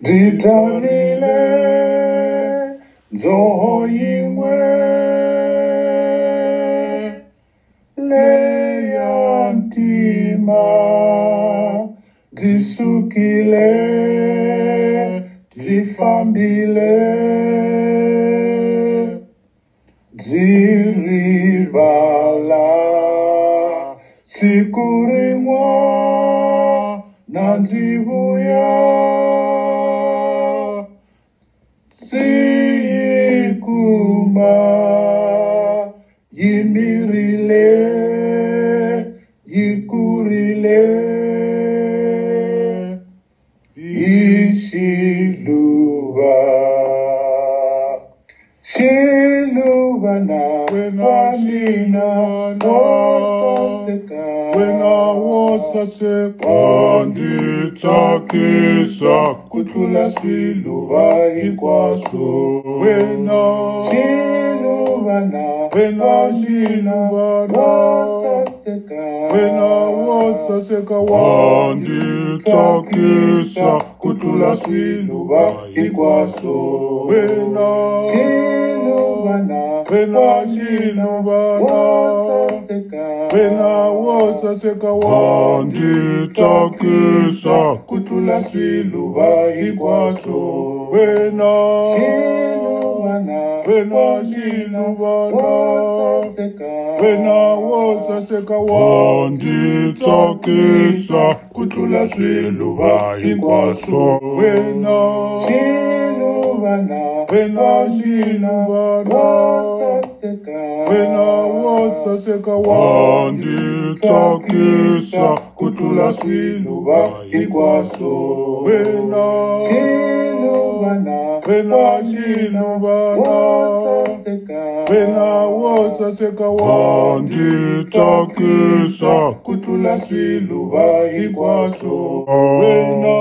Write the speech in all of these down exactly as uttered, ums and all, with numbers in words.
Ditanile nzoho yingwe leyantima disukile difambile diribala sikurimwa nandibuya Siyikuma yimirile yikurile Ishiluva Shiluvana Wenashina Wena wasase Kanditakisa Kutula Shiluva ikwaso Wena Shiluvana Wena Shiluvana Wena wasase Kanditakisa Kutula Shiluva ikwaso Wena Shiluvana Wena Shiluvana Wena wasaseka wanditakisa kutula Shiluva ikwaso Wena Wena Shiluvana Wena wasaseka wanditakisa kutula Shiluva ikwaso Wena Wena Shiluvana Wena wasaseka wanditakisa kutula Shiluva ikwaso Wena Wena Shiluvana Wena wasaseka wanditakisa kutula Shiluva ikwaso Wena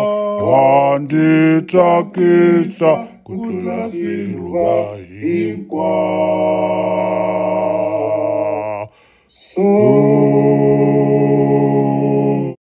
wanditakisa kutula Shiluva ikwaso